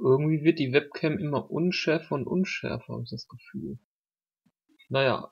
Irgendwie wird die Webcam immer unschärfer und unschärfer, habe ich das Gefühl. Naja,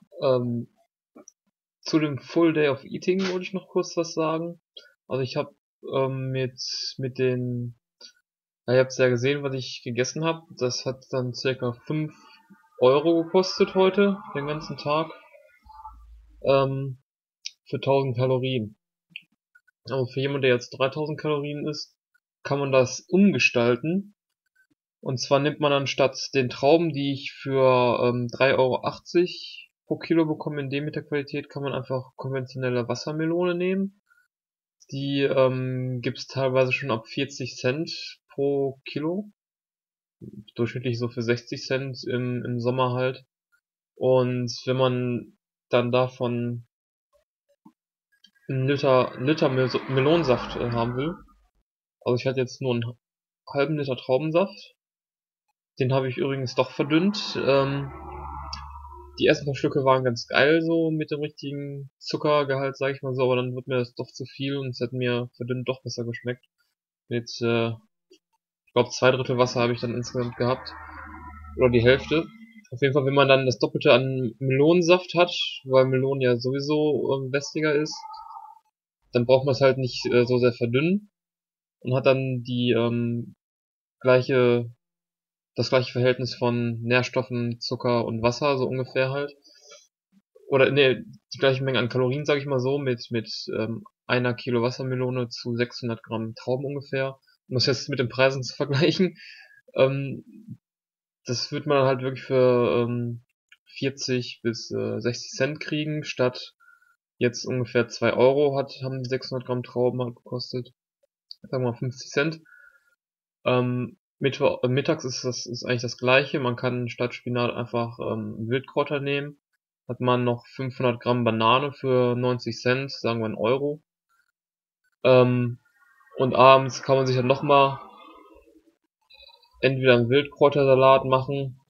zu dem Full Day of Eating wollte ich noch kurz was sagen. Also ich habe mit den, ja, ihr habt ja gesehen, was ich gegessen habe. Das hat dann circa 5 Euro gekostet heute, den ganzen Tag, ähm, für 1000 Kalorien. Also für jemanden, der jetzt 3000 Kalorien isst, kann man das umgestalten. Und zwar nimmt man dann statt den Trauben, die ich für 3,80 € pro Kilo bekomme in Demeter-Qualität, kann man einfach konventionelle Wassermelone nehmen. Die gibt's teilweise schon ab 40 Cent pro Kilo. Durchschnittlich so für 60 Cent im Sommer halt. Und wenn man dann davon einen Liter Melonensaft haben will, also ich hatte jetzt nur einen halben Liter Traubensaft, den habe ich übrigens doch verdünnt. Die ersten paar Stücke waren ganz geil so mit dem richtigen Zuckergehalt, sag ich mal so, aber dann wird mir das doch zu viel und es hat mir verdünnt doch besser geschmeckt. Mit, ich glaube, 2/3 Wasser habe ich dann insgesamt gehabt. Oder die Hälfte. Auf jeden Fall, wenn man dann das Doppelte an Melonensaft hat, weil Melone ja sowieso wässriger ist, dann braucht man es halt nicht so sehr verdünnen und hat dann die gleiche, das gleiche Verhältnis von Nährstoffen, Zucker und Wasser, so ungefähr halt. Oder ne, die gleiche Menge an Kalorien, sage ich mal so, mit einer Kilo Wassermelone zu 600 Gramm Trauben ungefähr. Um das jetzt mit den Preisen zu vergleichen, ähm, das wird man halt wirklich für 40 bis 60 Cent kriegen, statt jetzt ungefähr 2 Euro haben die 600 Gramm Trauben halt gekostet. Sagen wir mal 50 Cent. Mittags ist eigentlich das gleiche. Man kann statt Spinat einfach Wildkräuter nehmen. Hat man noch 500 Gramm Banane für 90 Cent, sagen wir 1 Euro. Und abends kann man sich dann nochmal entweder einen Wildkräutersalat machen,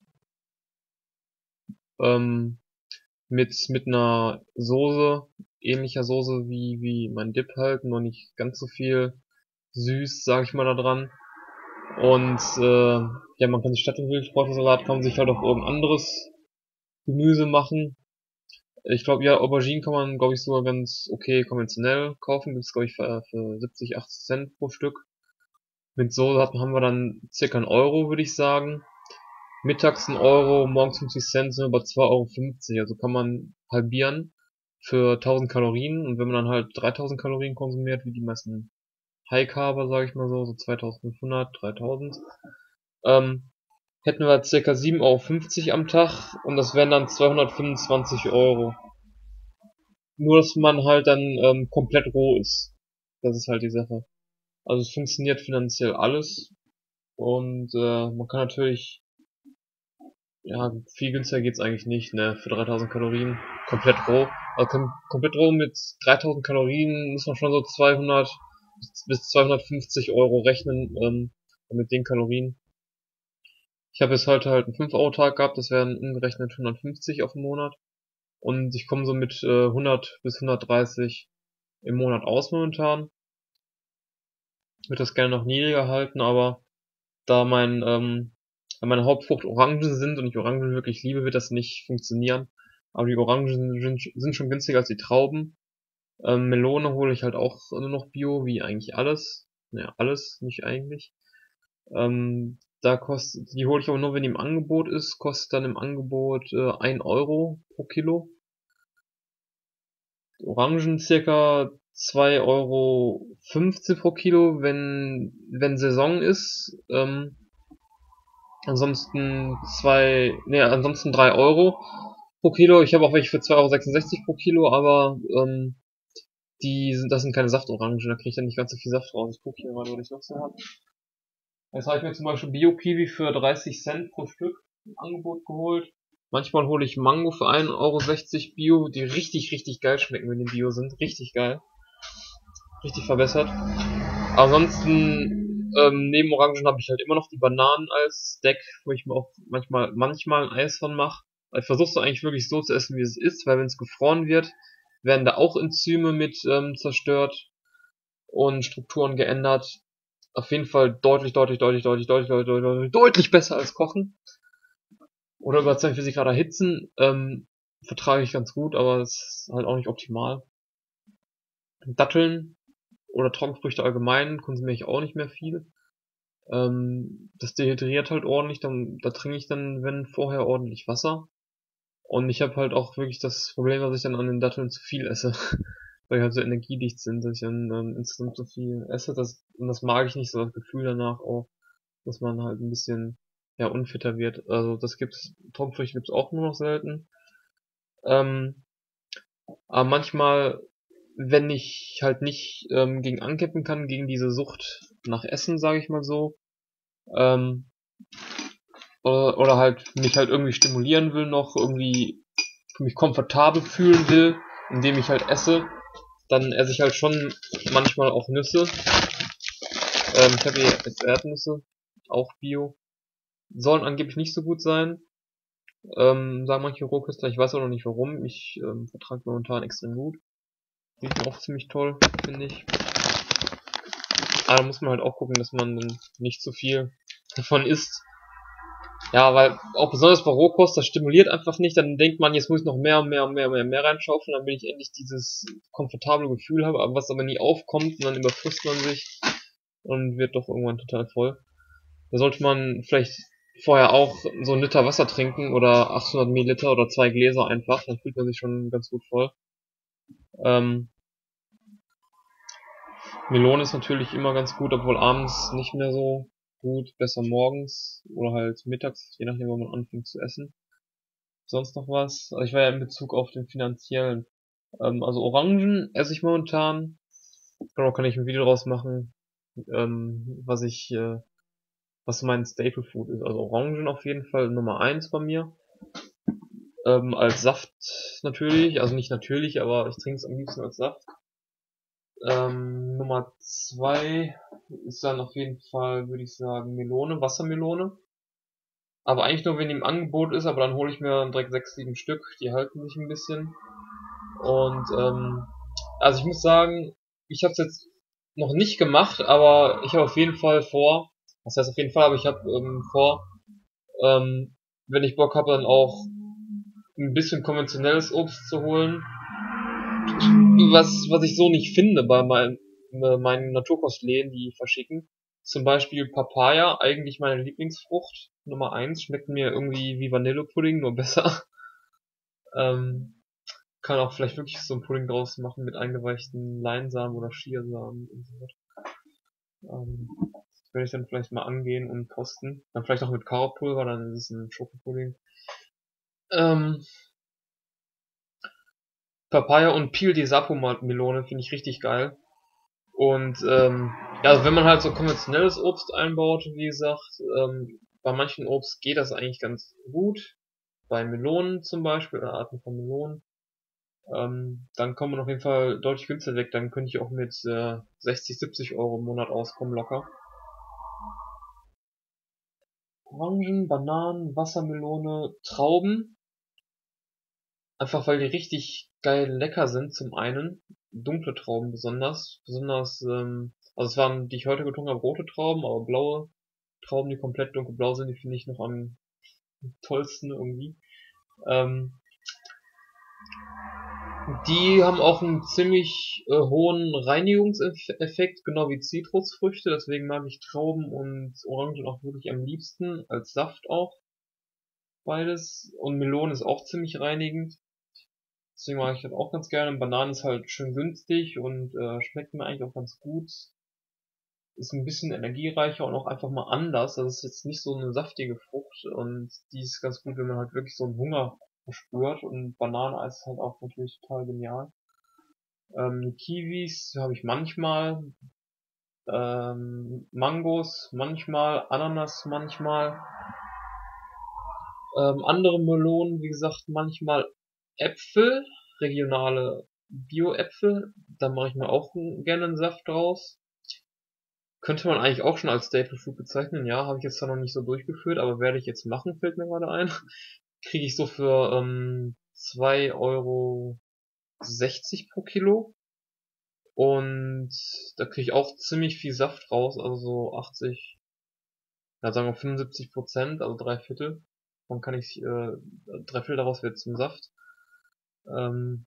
ähm, mit einer Soße, ähnlicher Soße wie mein Dip halt, nur nicht ganz so viel süß, sag ich mal, da dran. Und ja, man kann sich statt dem Wildkräutersalat kann man sich halt auch irgendein anderes Gemüse machen. Ich glaube, ja, Auberginen kann man, glaube ich, sogar ganz okay konventionell kaufen. Gibt's, glaube ich, für 70, 80 Cent pro Stück. Mit Soße haben wir dann circa 1 Euro, würde ich sagen. Mittags 1 Euro, morgens 50 Cent, sind wir bei 2,50 €. Also kann man halbieren für 1000 Kalorien. Und wenn man dann halt 3000 Kalorien konsumiert, wie die meisten High-Carber, sage ich mal so 2500, 3000, hätten wir circa 7,50 € am Tag und das wären dann 225 Euro. Nur, dass man halt dann komplett roh ist. Das ist halt die Sache. Also es funktioniert finanziell alles und man kann natürlich, ja, viel günstiger geht's eigentlich nicht, ne, für 3000 Kalorien, komplett roh. Also komplett roh mit 3000 Kalorien muss man schon so 200 bis 250 Euro rechnen, mit den Kalorien. Ich habe jetzt heute halt einen 5-Euro-Tag gehabt, das wären umgerechnet 150 auf den Monat. Und ich komme so mit 100 bis 130 im Monat aus momentan. Ich würde das gerne noch niedriger halten, aber da meine Hauptfrucht Orangen sind und ich Orangen wirklich liebe, wird das nicht funktionieren. Aber die Orangen sind schon günstiger als die Trauben. Melone hole ich halt auch nur noch Bio, wie eigentlich alles. Naja, alles, nicht eigentlich. Die hole ich aber nur, wenn die im Angebot ist, kostet dann im Angebot 1 Euro pro Kilo. Orangen circa 2,15 € pro Kilo, wenn Saison ist. Ansonsten 3 Euro pro Kilo. Ich habe auch welche für 2,66 € pro Kilo, aber das sind keine Saftorangen, da kriege ich dann nicht ganz so viel Saft raus. Ich gucke hier mal, was ich noch so habe. Jetzt habe ich mir zum Beispiel Bio-Kiwi für 30 Cent pro Stück im Angebot geholt. Manchmal hole ich Mango für 1,60 € Bio, die richtig, richtig geil schmecken, wenn die Bio sind. Richtig geil. Richtig verbessert. Aber ansonsten, neben Orangen habe ich halt immer noch die Bananen als Snack, wo ich mir auch manchmal ein Eis von mache. Ich versuche es eigentlich wirklich so zu essen, wie es ist, weil wenn es gefroren wird, werden da auch Enzyme mit zerstört und Strukturen geändert. auf jeden Fall deutlich besser als Kochen. Oder über 42 Grad erhitzen, vertrage ich ganz gut, aber es ist halt auch nicht optimal. Datteln oder Trockenfrüchte allgemein konsumiere ich auch nicht mehr viel. Das dehydriert halt ordentlich, da trinke ich dann, wenn vorher, ordentlich Wasser. Und ich habe halt auch wirklich das Problem, dass ich dann an den Datteln zu viel esse, weil die halt so energiedicht sind, dass ich dann insgesamt zu viel esse. Und das mag ich nicht, so das Gefühl danach auch, dass man halt ein bisschen ja unfitter wird. Also Trockenfrüchte gibt's auch nur noch selten. Ähm, aber manchmal, wenn ich halt nicht gegen ankämpfen kann, gegen diese Sucht nach Essen, sage ich mal so, ähm, oder halt mich halt irgendwie stimulieren will noch, irgendwie mich komfortabel fühlen will, indem ich halt esse, dann esse ich halt schon manchmal auch Nüsse. Ich habe hier jetzt Erdnüsse, auch Bio. Sollen angeblich nicht so gut sein, sagen manche Rohköstler, ich weiß auch noch nicht warum. Ich vertrage momentan extrem gut. Riechen auch ziemlich toll, finde ich. Aber da muss man halt auch gucken, dass man dann nicht zu viel davon isst. Ja, weil auch besonders bei Rohkost, das stimuliert einfach nicht. Dann denkt man, jetzt muss ich noch mehr reinschaufeln, damit ich endlich dieses komfortable Gefühl habe, aber was aber nie aufkommt und dann überfrisst man sich und wird doch irgendwann total voll. Da sollte man vielleicht vorher auch so 1 Liter Wasser trinken oder 800 Milliliter oder 2 Gläser einfach, dann fühlt man sich schon ganz gut voll. Ähm, Melone ist natürlich immer ganz gut, obwohl abends nicht mehr so gut, besser morgens oder halt mittags, je nachdem, wann man anfängt zu essen. Sonst noch was? Also ich war ja in Bezug auf den finanziellen. Also Orangen esse ich momentan. Genau, kann ich ein Video draus machen, was mein Staple Food ist. Also Orangen auf jeden Fall Nummer eins bei mir. Als Saft natürlich, also nicht natürlich, aber ich trinke es am liebsten als Saft. Nummer 2 ist dann auf jeden Fall, würde ich sagen, Melone, Wassermelone. Aber eigentlich nur, wenn die im Angebot ist, aber dann hole ich mir dann direkt 6, 7 Stück, die halten sich ein bisschen. Und also ich muss sagen, ich habe es jetzt noch nicht gemacht, aber ich habe auf jeden Fall vor, was heißt auf jeden Fall, aber ich habe vor, wenn ich Bock habe, dann auch ein bisschen konventionelles Obst zu holen, was ich so nicht finde bei meinen Naturkostläden, die verschicken. Zum Beispiel Papaya, eigentlich meine Lieblingsfrucht, Nummer eins, schmeckt mir irgendwie wie Vanillepudding, nur besser. Ähm, kann auch vielleicht wirklich so ein Pudding draus machen mit eingeweichten Leinsamen oder Chiasamen und so weiter. Das werde ich dann vielleicht mal angehen und kosten. Dann vielleicht auch mit Kaupulver, dann ist es ein Schokopudding. Ähm, Papaya und Peel di Sapo Melone finde ich richtig geil. Und ja, also wenn man halt so konventionelles Obst einbaut, wie gesagt, bei manchen Obst geht das eigentlich ganz gut. Bei Melonen zum Beispiel, oder Arten von Melonen. Dann kommt man auf jeden Fall deutlich günstiger weg. Dann könnte ich auch mit 60, 70 Euro im Monat auskommen, locker. Orangen, Bananen, Wassermelone, Trauben. Einfach weil die richtig geil lecker sind, zum einen. Dunkle Trauben besonders. Also es waren, die ich heute getrunken habe, rote Trauben, aber blaue Trauben, die komplett dunkelblau sind, die finde ich noch am tollsten irgendwie. Ähm, Die haben auch einen ziemlich hohen Reinigungseffekt, genau wie Zitrusfrüchte. Deswegen mag ich Trauben und Orangen auch wirklich am liebsten, als Saft auch, beides. Und Melone ist auch ziemlich reinigend. Deswegen mag ich das auch ganz gerne. Bananen ist halt schön günstig und schmeckt mir eigentlich auch ganz gut. Ist ein bisschen energiereicher und auch einfach mal anders. Das ist jetzt nicht so eine saftige Frucht und die ist ganz gut, wenn man halt wirklich so einen Hunger verspürt. Und Bananeneis ist halt auch natürlich total genial. Kiwis habe ich manchmal, Mangos manchmal, Ananas manchmal, andere Melonen, wie gesagt, manchmal Äpfel, regionale Bio-Äpfel, da mache ich mir auch gerne einen Saft draus. Könnte man eigentlich auch schon als Staple Food bezeichnen, ja, habe ich jetzt zwar noch nicht so durchgeführt, aber werde ich jetzt machen, fällt mir gerade ein. Kriege ich so für 2,60 Euro pro Kilo. Und da kriege ich auch ziemlich viel Saft raus, also so 80, ja sagen wir 75%, also 3/4. Dann kann ich 3/4 daraus wird zum Saft. Ähm,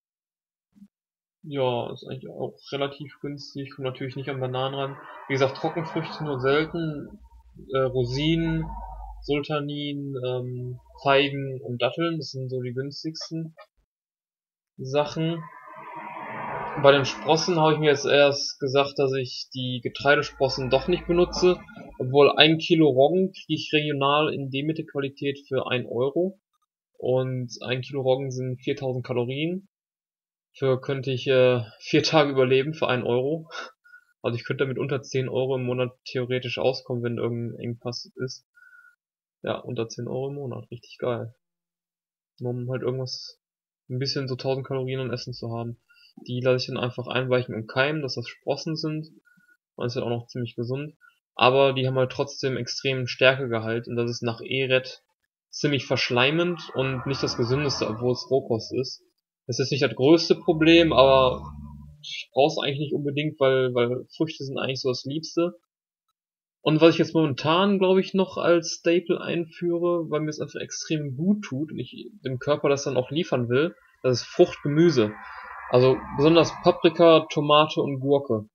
ja, ist eigentlich auch relativ günstig, kommt natürlich nicht an Bananen ran. Wie gesagt, Trockenfrüchte nur selten, Rosinen, Sultanin, Feigen und Datteln, das sind so die günstigsten Sachen. Bei den Sprossen habe ich mir jetzt erst gesagt, dass ich die Getreidesprossen doch nicht benutze, obwohl 1 Kilo Roggen kriege ich regional in Demeter-Qualität für 1 € und 1 Kilo Roggen sind 4000 Kalorien. Für könnte ich 4 Tage überleben für 1 €. Also ich könnte damit unter 10 € im Monat theoretisch auskommen, wenn irgendein Engpass ist. Ja, unter 10 € im Monat, richtig geil. Um halt irgendwas, ein bisschen so 1000 Kalorien an Essen zu haben. Die lasse ich dann einfach einweichen und keimen, dass das Sprossen sind. Und ist halt auch noch ziemlich gesund. Aber die haben halt trotzdem extremen Stärkegehalt und das ist nach E-Red ziemlich verschleimend und nicht das gesündeste, obwohl es Rohkost ist. Das ist nicht das größte Problem, aber ich brauch's eigentlich nicht unbedingt, weil Früchte sind eigentlich so das Liebste. Und was ich jetzt momentan, glaube ich, noch als Staple einführe, weil mir es einfach extrem gut tut und ich dem Körper das dann auch liefern will, das ist Fruchtgemüse. Also besonders Paprika, Tomate und Gurke.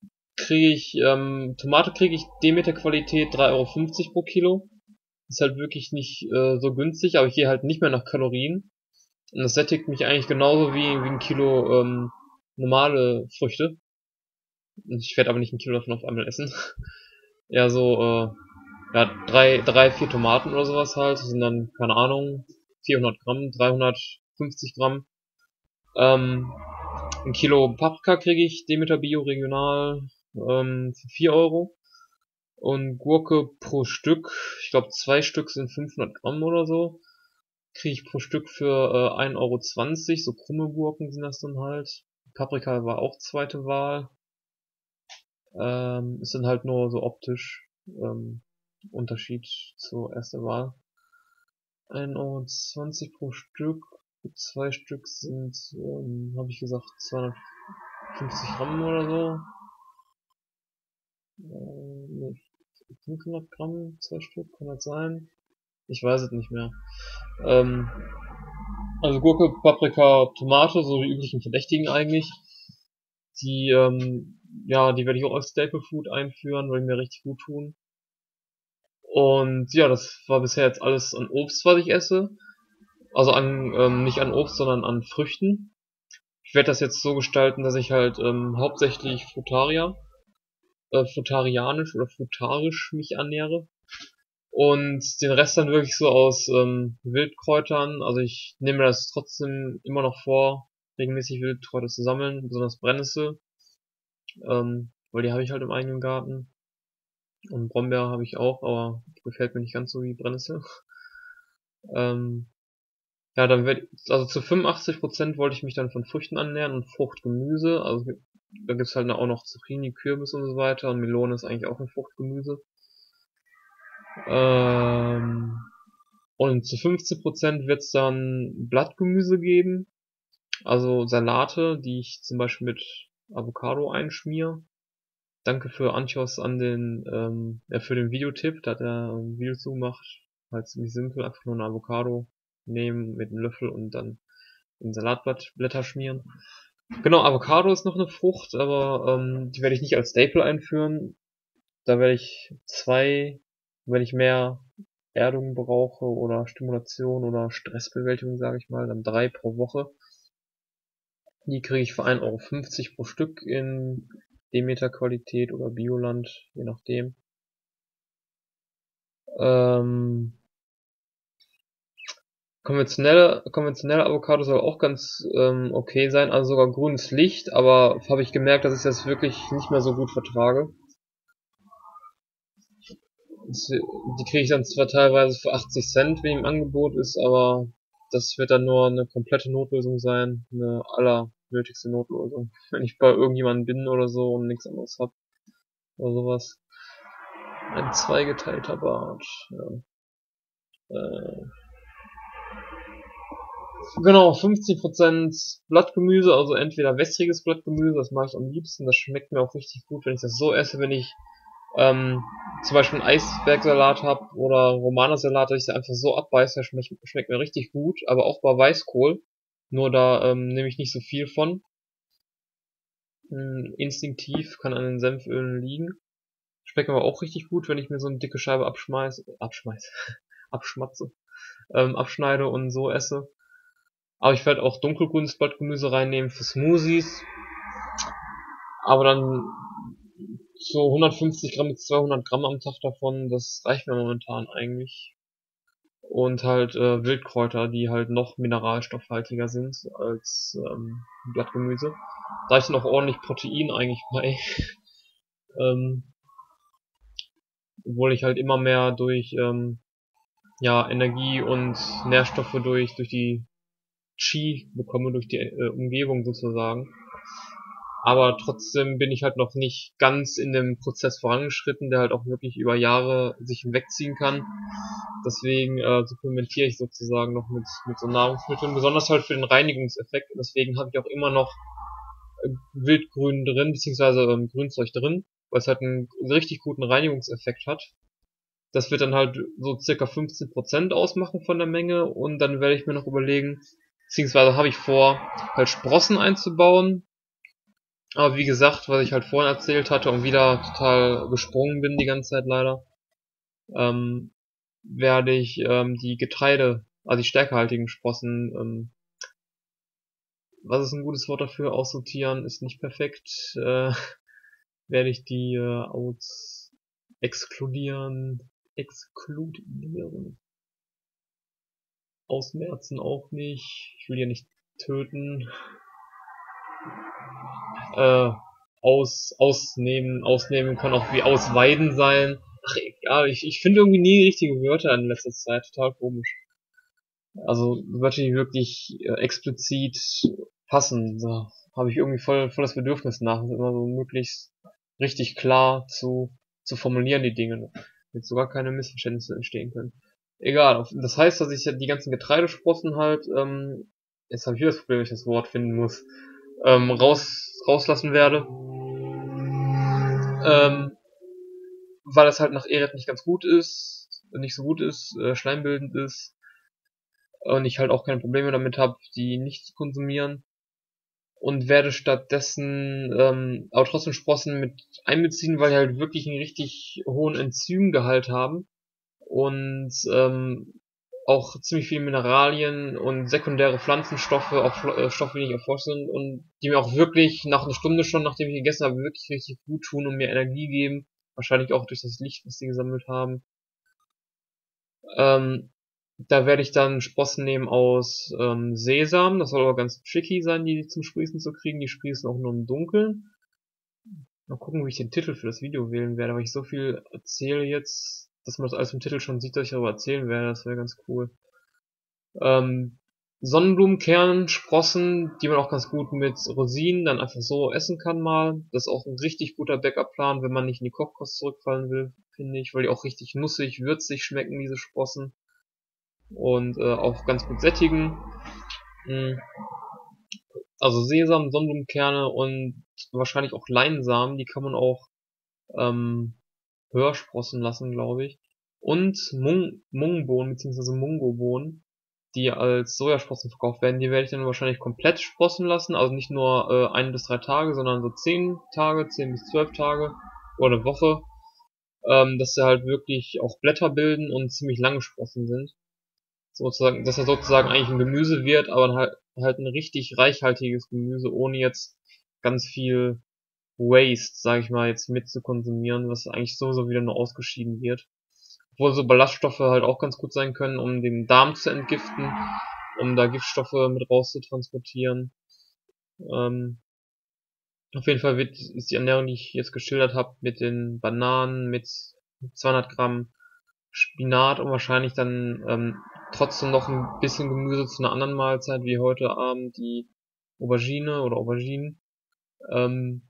Tomate kriege ich Demeter-Qualität 3,50 € pro Kilo. Ist halt wirklich nicht so günstig, aber ich gehe halt nicht mehr nach Kalorien. Und das sättigt mich eigentlich genauso wie 1 Kilo normale Früchte. Und ich werde aber nicht 1 Kilo davon auf einmal essen. Ja, so, ja, 4 Tomaten oder sowas halt. Das sind dann, keine Ahnung, 400 Gramm, 350 Gramm. 1 Kilo Paprika kriege ich Demeter Bio Regional für 4 €. Und Gurke pro Stück, ich glaube 2 Stück sind 500 Gramm oder so, kriege ich pro Stück für 1,20 €, so krumme Gurken sind das dann halt. Paprika war auch zweite Wahl. Ist dann halt nur so optisch Unterschied zur ersten Wahl. 1,20 € pro Stück, 2 Stück sind, habe ich gesagt, 250 Gramm oder so. Nee, 500 Gramm, 2 Stück, kann das sein? Ich weiß es nicht mehr. Ähm, also Gurke, Paprika, Tomate, so die üblichen Verdächtigen eigentlich. Die, ja, die werde ich auch als Staple Food einführen, weil die mir richtig gut tun. Und ja, das war bisher jetzt alles an Obst, was ich esse. Also nicht an Obst, sondern an Früchten. Ich werde das jetzt so gestalten, dass ich halt hauptsächlich frutarianisch oder frutarisch mich ernähre. Und den Rest dann wirklich so aus Wildkräutern. Also ich nehme mir das trotzdem immer noch vor, regelmäßig Wildkräuter zu sammeln, besonders Brennnessel, weil die habe ich halt im eigenen Garten. Und Brombeer habe ich auch, aber gefällt mir nicht ganz so wie Brennnessel. Ähm, ja, dann also zu 85% wollte ich mich dann von Früchten ernähren und Fruchtgemüse. Also da gibt's halt auch noch Zucchini, Kürbis und so weiter. Und Melone ist eigentlich auch ein Fruchtgemüse. Und zu 15% wird's dann Blattgemüse geben. Also Salate, die ich zum Beispiel mit Avocado einschmiere. Danke für Anchos für den Videotipp, da hat er ein Video zu gemacht. Halt ziemlich simpel, einfach nur eine Avocado nehmen mit einem Löffel und dann in Salatblätter schmieren. Genau, Avocado ist noch eine Frucht, aber die werde ich nicht als Staple einführen. Da werde ich wenn ich mehr Erdung brauche oder Stimulation oder Stressbewältigung, sage ich mal, dann 3 pro Woche. Die kriege ich für 1,50 € pro Stück in Demeter-Qualität oder Bioland, je nachdem. Konventionelle Avocado soll auch ganz okay sein, also sogar grünes Licht, aber habe ich gemerkt, dass ich das wirklich nicht mehr so gut vertrage. Die kriege ich dann zwar teilweise für 80 Cent, wenn im Angebot ist, aber das wird dann nur eine komplette Notlösung sein, eine allernötigste Notlösung. Wenn ich bei irgendjemandem bin oder so und nichts anderes hab oder sowas. Ein zweigeteilter Bart. Ja. Äh, Genau, 15% Blattgemüse, also entweder wässriges Blattgemüse, das mag ich am liebsten, das schmeckt mir auch richtig gut, wenn ich das so esse, wenn ich ähm, zum Beispiel einen Eisbergsalat habe oder Romanersalat, dass ich da einfach so abbeiße, schmeckt mir richtig gut, aber auch bei Weißkohl, nur da nehme ich nicht so viel von. Instinktiv kann an den Senfölen liegen. Schmeckt aber auch richtig gut, wenn ich mir so eine dicke Scheibe abschmatze, abschneide und so esse. Aber ich werde auch dunkelgrünes Blattgemüse reinnehmen für Smoothies. Aber dann so 150 Gramm bis 200 Gramm am Tag davon, das reicht mir momentan eigentlich. Und halt Wildkräuter, die halt noch mineralstoffhaltiger sind als Blattgemüse. Da ich dann auch ordentlich Protein eigentlich bei. ähm, Obwohl ich halt immer mehr durch ja, Energie und Nährstoffe durch die Qi bekomme, durch die Umgebung sozusagen. Aber trotzdem bin ich halt noch nicht ganz in dem Prozess vorangeschritten, der halt auch wirklich über Jahre sich hinwegziehen kann. Deswegen supplementiere ich sozusagen noch mit so Nahrungsmitteln, besonders halt für den Reinigungseffekt. Und deswegen habe ich auch immer noch Wildgrün drin, beziehungsweise Grünzeug drin, weil es halt einen richtig guten Reinigungseffekt hat. Das wird dann halt so circa 15% ausmachen von der Menge und dann werde ich mir noch überlegen, beziehungsweise habe ich vor, halt Sprossen einzubauen. Aber wie gesagt, was ich halt vorhin erzählt hatte und wieder total gesprungen bin die ganze Zeit leider, ähm, werde ich die Getreide, also die stärkehaltigen Sprossen, was ist ein gutes Wort dafür, aussortieren, ist nicht perfekt, werde ich die aus exkludieren, ausmerzen auch nicht, ich will ja nicht töten, äh, ausnehmen kann auch wie ausweiden sein. Ach egal, ich finde irgendwie nie die richtigen Wörter in letzter Zeit, total komisch. Also Wörter, die wirklich explizit passen, da habe ich irgendwie voll das Bedürfnis nach, das immer so möglichst richtig klar zu formulieren, die Dinge, damit sogar keine Missverständnisse entstehen können. Egal, das heißt, dass ich ja die ganzen Getreidesprossen halt, jetzt habe ich wieder das Problem, wenn ich das Wort finden muss, rauslassen werde, weil es halt nach Eret nicht ganz gut ist, nicht so gut ist, schleimbildend ist und ich halt auch keine Probleme damit habe, die nicht zu konsumieren und werde stattdessen aber trotzdem Sprossen mit einbeziehen, weil die halt wirklich einen richtig hohen Enzymgehalt haben und auch ziemlich viele Mineralien und sekundäre Pflanzenstoffe, auch Stoffe, die nicht erforscht sind und die mir auch wirklich nach einer Stunde schon, nachdem ich gegessen habe, wirklich richtig gut tun und mir Energie geben. Wahrscheinlich auch durch das Licht, was die gesammelt haben. Ähm, Da werde ich dann Sprossen nehmen aus Sesam. Das soll aber ganz tricky sein, die zum Sprießen zu kriegen. Die sprießen auch nur im Dunkeln. Mal gucken, wie ich den Titel für das Video wählen werde, weil ich so viel erzähle jetzt, dass man das alles im Titel schon sieht, dass ich darüber erzählen werde. Das wäre ganz cool. Ähm, Sonnenblumenkern, Sprossen, die man auch ganz gut mit Rosinen dann einfach so essen kann mal. Das ist auch ein richtig guter Backup-Plan, wenn man nicht in die Kochkost zurückfallen will, finde ich, weil die auch richtig nussig, würzig schmecken, diese Sprossen. Und auch ganz gut sättigen. Mm, Also Sesam, Sonnenblumenkerne und wahrscheinlich auch Leinsamen, die kann man auch ähm, höher sprossen lassen, glaube ich. Und Mungbohnen bzw. Mungobohnen, die als Sojasprossen verkauft werden, die werde ich dann wahrscheinlich komplett sprossen lassen, also nicht nur 1 bis 3 Tage, sondern so 10 Tage, 10 bis 12 Tage oder eine Woche, dass sie halt wirklich auch Blätter bilden und ziemlich lange Sprossen sind. Sozusagen, dass er sozusagen eigentlich ein Gemüse wird, aber halt ein richtig reichhaltiges Gemüse, ohne jetzt ganz viel Waste, sage ich mal, jetzt mit zu konsumieren, was eigentlich sowieso wieder nur ausgeschieden wird. Obwohl so Ballaststoffe halt auch ganz gut sein können, um den Darm zu entgiften, um da Giftstoffe mit rauszutransportieren. Ähm, auf jeden Fall ist die Ernährung, die ich jetzt geschildert habe, mit den Bananen, mit 200 Gramm Spinat und wahrscheinlich dann trotzdem noch ein bisschen Gemüse zu einer anderen Mahlzeit, wie heute Abend die Aubergine oder Auberginen. Ähm,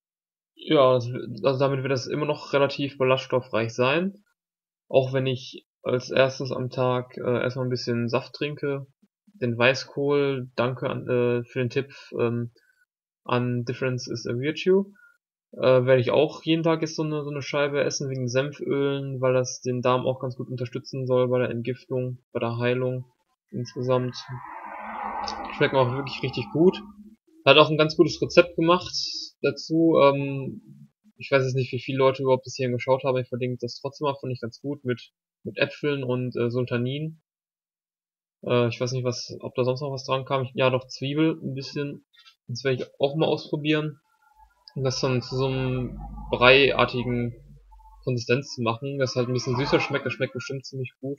ja, also damit wird das immer noch relativ ballaststoffreich sein. Auch wenn ich als erstes am Tag erstmal ein bisschen Saft trinke. Den Weißkohl, danke für den Tipp an Difference is a Virtue. Werde ich auch jeden Tag jetzt so eine Scheibe essen wegen Senfölen, weil das den Darm auch ganz gut unterstützen soll bei der Entgiftung, bei der Heilung insgesamt. Schmeckt mir auch wirklich richtig gut. Hat auch ein ganz gutes Rezept gemacht dazu. Ich weiß jetzt nicht, wie viele Leute überhaupt bis hierhin geschaut haben. Ich verlinke das trotzdem mal, fand ich ganz gut mit Äpfeln und Sultanin. Ich weiß nicht, ob da sonst noch was dran kam. Ja, doch Zwiebel ein bisschen. Das werde ich auch mal ausprobieren. Und das dann zu so einem breiartigen Konsistenz zu machen, das halt ein bisschen süßer schmeckt. Das schmeckt bestimmt ziemlich gut.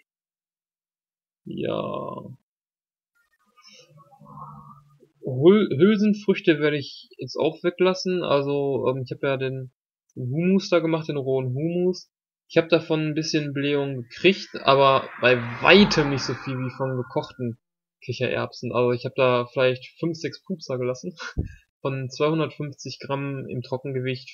Ja. Hülsenfrüchte werde ich jetzt auch weglassen. Also, ich habe ja den Hummus da gemacht, den rohen Hummus. Ich habe davon ein bisschen Blähung gekriegt, aber bei weitem nicht so viel wie von gekochten Kichererbsen. Also ich habe da vielleicht 5, 6 Pupser gelassen von 250 Gramm im Trockengewicht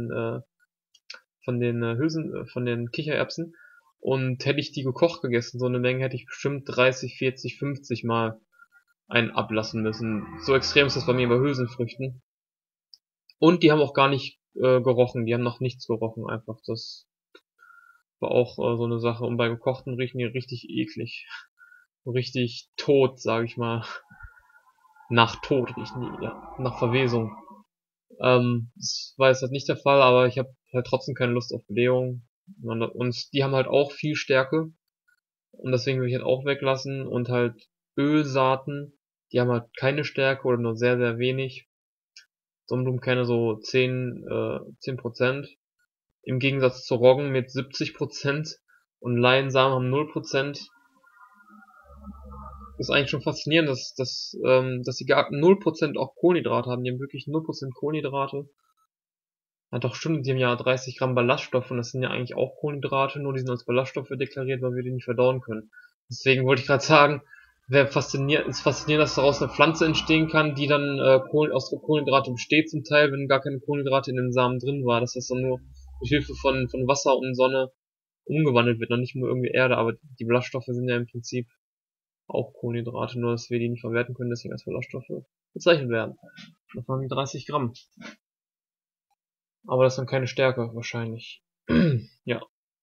von den Kichererbsen. Und hätte ich die gekocht gegessen, so eine Menge hätte ich bestimmt 30, 40, 50 Mal einen ablassen müssen. So extrem ist das bei mir bei Hülsenfrüchten. Und die haben auch gar nicht gerochen, die haben nach nichts gerochen einfach. Das war auch so eine Sache. Und bei gekochten riechen die richtig eklig. So richtig tot, sag ich mal. Nach Tod riechen die, ja. Nach Verwesung. Das war jetzt halt nicht der Fall, aber ich habe halt trotzdem keine Lust auf Blähung. Und die haben halt auch viel Stärke. Und deswegen will ich halt auch weglassen. Und halt Ölsaaten, die haben halt keine Stärke oder nur sehr, sehr wenig. Sonnenblumenkerne so 10%. Im Gegensatz zu Roggen mit 70% und Leinsamen haben 0%. Das ist eigentlich schon faszinierend, dass die gar 0% auch Kohlenhydrate haben. Die haben wirklich 0% Kohlenhydrate. Ja doch stimmt, die haben ja 30 Gramm Ballaststoffe und das sind ja eigentlich auch Kohlenhydrate, nur die sind als Ballaststoffe deklariert, weil wir die nicht verdauen können. Deswegen wollte ich gerade sagen, ist faszinierend, dass daraus eine Pflanze entstehen kann, die dann aus Kohlenhydrate besteht zum Teil, wenn gar keine Kohlenhydrate in den Samen drin war, dass das dann nur mit Hilfe von Wasser und Sonne umgewandelt wird, noch nicht nur irgendwie Erde, aber die Ballaststoffe sind ja im Prinzip auch Kohlenhydrate, nur dass wir die nicht verwerten können, deswegen als Ballaststoffe bezeichnet werden. Das waren die 30 Gramm. Aber das ist dann keine Stärke, wahrscheinlich. Ja.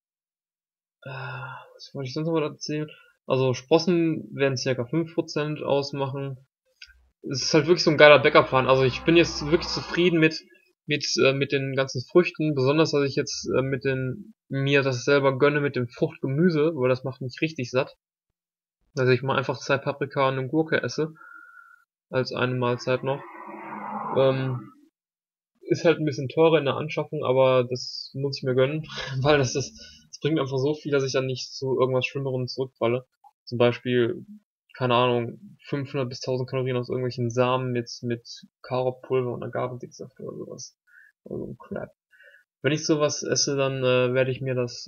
Was wollte ich sonst noch mal erzählen? Also Sprossen werden ca. 5% ausmachen. Es ist halt wirklich so ein geiler Backup-Plan. Also ich bin jetzt wirklich zufrieden mit den ganzen Früchten, besonders dass ich jetzt mir das selber gönne mit dem Fruchtgemüse, weil das macht mich richtig satt. Also ich mal einfach 2 Paprika und eine Gurke esse, als eine Mahlzeit noch. Ähm, Ist halt ein bisschen teurer in der Anschaffung, aber das muss ich mir gönnen, weil das bringt einfach so viel, dass ich dann nicht zu irgendwas Schlimmerem zurückfalle. Zum Beispiel, keine Ahnung, 500 bis 1000 Kalorien aus irgendwelchen Samen mit Karottpulver und Agavendicksaft oder sowas. Also ein Crap. Wenn ich sowas esse, dann werde ich mir das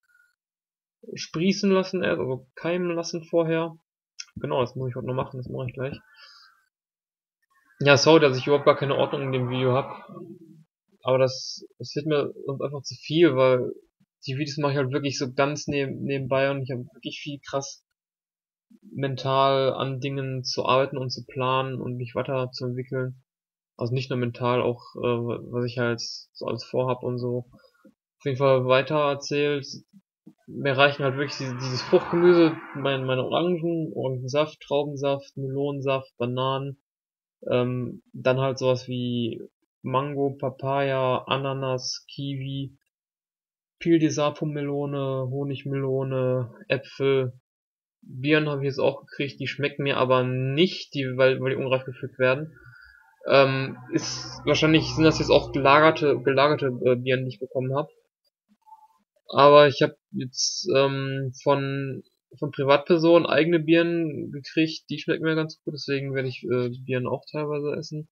sprießen lassen, also keimen lassen vorher. Genau, das muss ich heute noch machen, das mache ich gleich. Ja, sorry, dass ich überhaupt gar keine Ordnung in dem Video habe. Aber das wird mir sonst einfach zu viel, weil die Videos mache ich halt wirklich so ganz nebenbei und ich habe wirklich viel krass mental an Dingen zu arbeiten und zu planen und mich weiterzuentwickeln. Also nicht nur mental, auch was ich halt so alles vorhab und so. Auf jeden Fall weiter erzählt. Mir reichen halt wirklich dieses Fruchtgemüse, meine Orangensaft, Traubensaft, Melonensaft, Bananen, dann halt sowas wie Mango, Papaya, Ananas, Kiwi, Peel de Sapo-Melone, Honigmelone, Äpfel. Birnen habe ich jetzt auch gekriegt, die schmecken mir aber nicht, weil die unreif gepflückt werden. Wahrscheinlich sind das jetzt auch gelagerte Birnen, die ich bekommen habe. Aber ich habe jetzt von Privatpersonen eigene Birnen gekriegt, die schmecken mir ganz gut, deswegen werde ich die Birnen auch teilweise essen.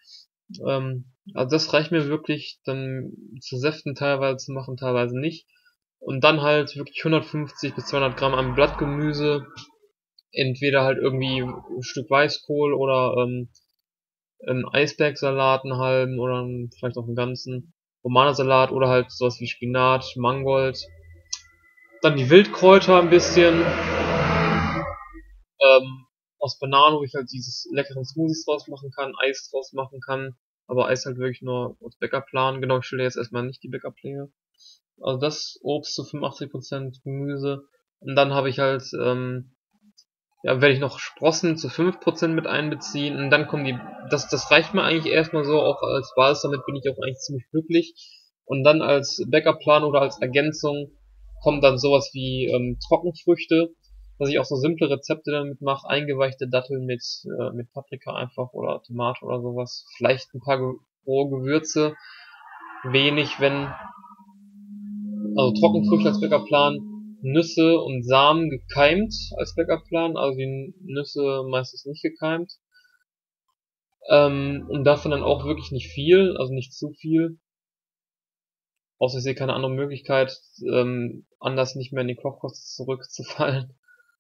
Also das reicht mir wirklich, dann zu säften teilweise zu machen, teilweise nicht. Und dann halt wirklich 150 bis 200 Gramm an Blattgemüse, entweder halt irgendwie ein Stück Weißkohl oder einen Eisbergsalat, einen halben oder vielleicht auch einen ganzen Romanersalat oder halt sowas wie Spinat, Mangold. Dann die Wildkräuter ein bisschen. Aus Bananen, wo ich halt dieses leckeren Smoothies draus machen kann, Eis draus machen kann. Aber Eis halt wirklich nur aus Bäckerplan. Genau, ich stelle jetzt erstmal nicht die Bäckerpläne. Also das Obst zu 85%, Gemüse. Und dann habe ich halt, ja, werde ich noch Sprossen zu 5% mit einbeziehen. Und dann kommen das reicht mir eigentlich erstmal so, auch als Basis, damit bin ich auch eigentlich ziemlich glücklich. Und dann als Backup-Plan oder als Ergänzung kommt dann sowas wie Trockenfrüchte, dass ich auch so simple Rezepte damit mache, eingeweichte Datteln mit Paprika einfach oder Tomate oder sowas. Vielleicht ein paar rohe Gewürze, wenig, wenn, also Trockenfrüchte als Backup-Plan, Nüsse und Samen gekeimt als Backup-Plan, also die Nüsse meistens nicht gekeimt. Und davon dann auch wirklich nicht viel, also nicht zu viel. Außer ich sehe keine andere Möglichkeit, anders nicht mehr in die Kochkosten zurückzufallen.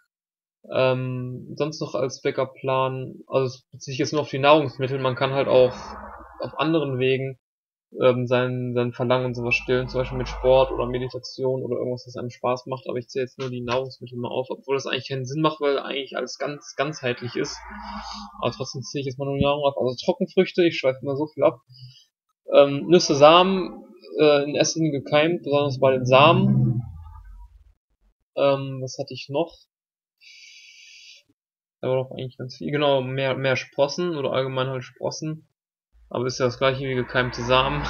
Sonst noch als Backup-Plan, also es bezieht sich jetzt nur auf die Nahrungsmittel, man kann halt auch auf anderen Wegen sein Verlangen und sowas stillen, zum Beispiel mit Sport oder Meditation oder irgendwas, was einem Spaß macht, aber ich zähle jetzt nur die Nahrungsmittel mal auf, obwohl das eigentlich keinen Sinn macht, weil eigentlich alles ganz ganzheitlich ist. Aber trotzdem zähle ich jetzt mal nur die Nahrung auf. Also Trockenfrüchte, ich schweife immer so viel ab. Nüsse, Samen, in erster Linie gekeimt, besonders bei den Samen. Was hatte ich noch? Da war doch eigentlich ganz viel. Genau, mehr Sprossen oder allgemein halt Sprossen. Aber ist ja das gleiche wie gekeimte Samen.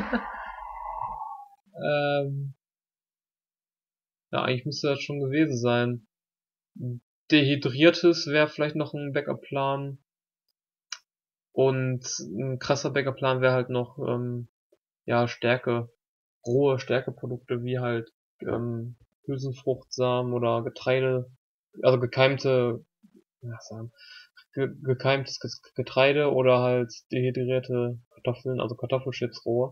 Ja, eigentlich müsste das schon gewesen sein. Dehydriertes wäre vielleicht noch ein Backup-Plan. Und ein krasser Backup-Plan wäre halt noch, ja, rohe Stärkeprodukte wie halt Hülsenfruchtsamen oder Getreide, also gekeimte, ja, Samen, gekeimtes Getreide oder halt dehydrierte Kartoffeln, also Kartoffelchips rohe.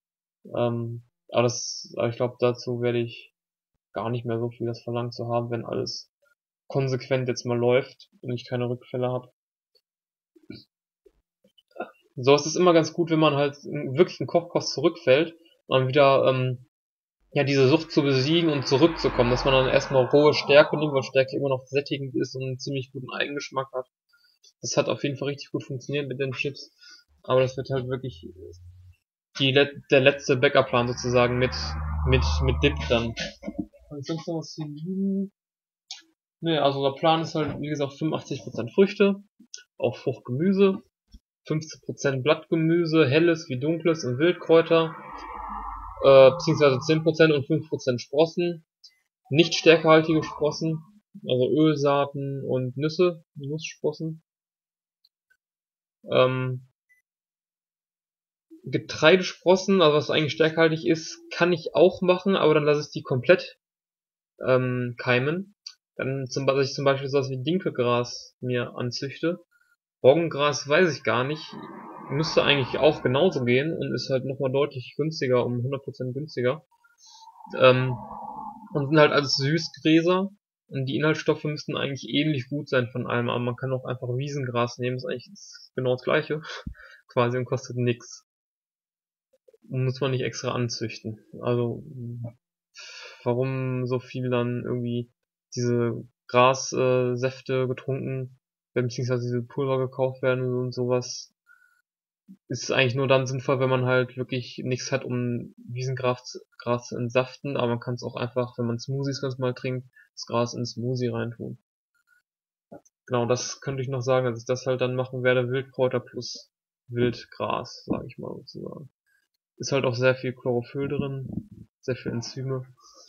Aber ich glaube, dazu werde ich gar nicht mehr so viel das Verlangen zu haben, wenn alles konsequent jetzt mal läuft und ich keine Rückfälle habe. So ist es immer ganz gut, wenn man halt wirklich in Kochkost zurückfällt und dann wieder ja, diese Sucht zu besiegen und zurückzukommen, dass man dann erstmal rohe Stärke nimmt, weil Stärke immer noch sättigend ist und einen ziemlich guten Eigengeschmack hat. Das hat auf jeden Fall richtig gut funktioniert mit den Chips, aber das wird halt wirklich der letzte Backup-Plan sozusagen mit Dip dann. Und sonst noch was hier liegen? Ne, also der Plan ist halt, wie gesagt, 85% Früchte, auch Fruchtgemüse, 15% Blattgemüse, helles wie dunkles und Wildkräuter, beziehungsweise 10% und 5% Sprossen, nicht stärkehaltige Sprossen, also Ölsaaten und Nusssprossen. Getreidesprossen, also was eigentlich stärkehaltig ist, kann ich auch machen, aber dann lasse ich die komplett keimen. Dann dass ich zum Beispiel sowas wie Dinkelgras mir anzüchte. Roggengras weiß ich gar nicht. Müsste eigentlich auch genauso gehen und ist halt nochmal deutlich günstiger, um 100% günstiger. Und sind halt alles Süßgräser. Und die Inhaltsstoffe müssten eigentlich ähnlich gut sein von allem, aber man kann auch einfach Wiesengras nehmen, ist eigentlich genau das gleiche. Quasi und kostet nix. Muss man nicht extra anzüchten. Also, warum so viel dann irgendwie diese Grassäfte getrunken werden, beziehungsweise diese Pulver gekauft werden und sowas, ist eigentlich nur dann sinnvoll, wenn man halt wirklich nichts hat, um Wiesengras zu entsaften, aber man kann es auch einfach, wenn man Smoothies ganz mal trinkt, das Gras ins Smoothie reintun. Genau, das könnte ich noch sagen, dass ich das halt dann machen werde, Wildkräuter plus Wildgras, sage ich mal sozusagen. Ist halt auch sehr viel Chlorophyll drin, sehr viel Enzyme.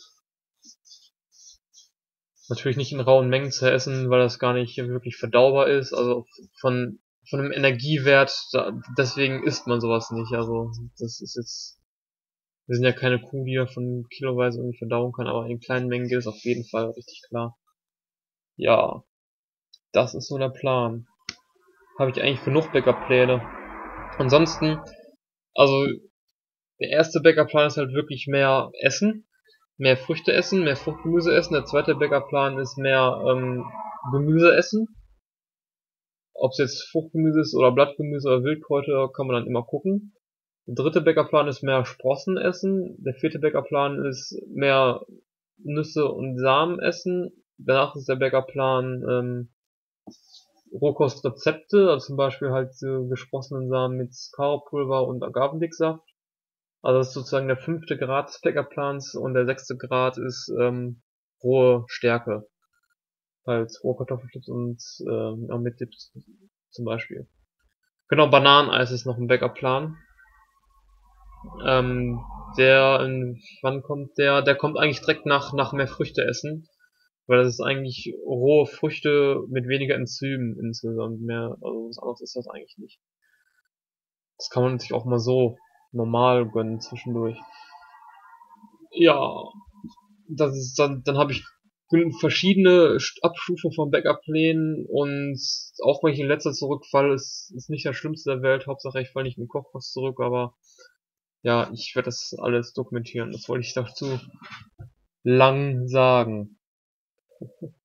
Natürlich nicht in rauen Mengen zu essen, weil das gar nicht wirklich verdaubar ist. Also von dem Energiewert, deswegen isst man sowas nicht. Also das ist jetzt, wir sind ja keine Kuh, die davon kiloweise irgendwie verdauen kann, aber in kleinen Mengen geht es auf jeden Fall richtig klar. Ja, das ist so der Plan. Habe ich eigentlich genug Backup-Pläne. Ansonsten, also der erste Backup-Plan ist halt wirklich mehr Essen. Mehr Früchte essen, mehr Fruchtgemüse essen. Der zweite Backup-Plan ist mehr Gemüse essen. Ob es jetzt Fruchtgemüse ist oder Blattgemüse oder Wildkräuter, kann man dann immer gucken. Der dritte Backup-Plan ist mehr Sprossen essen. Der vierte Backup-Plan ist mehr Nüsse und Samen essen. Danach ist der Backup-Plan Rohkostrezepte, also zum Beispiel halt gesprossenen Samen mit Kakaopulver und Agavendicksaft. Also das ist sozusagen der 5. Grad des Backup-Plans und der 6. Grad ist rohe Stärke. Halt rohe Kartoffelchips und auch mit Dips zum Beispiel. Genau, Bananeneis ist noch ein Backup-Plan. Ähm, wann kommt der? Der kommt eigentlich direkt nach mehr Früchte essen. Weil das ist eigentlich rohe Früchte mit weniger Enzymen insgesamt mehr. Also was anderes ist das eigentlich nicht. Das kann man sich auch mal so normal gönnen zwischendurch. Ja, das ist dann habe ich verschiedene Abstufen von Backup-Plänen und auch wenn ich in letzter zurückfalle, ist nicht das Schlimmste der Welt. Hauptsache ich falle nicht mit dem Kochkurs zurück, aber ja, ich werde das alles dokumentieren. Das wollte ich dazu lang sagen.